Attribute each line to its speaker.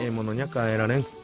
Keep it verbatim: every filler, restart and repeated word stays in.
Speaker 1: ええものには変えられん。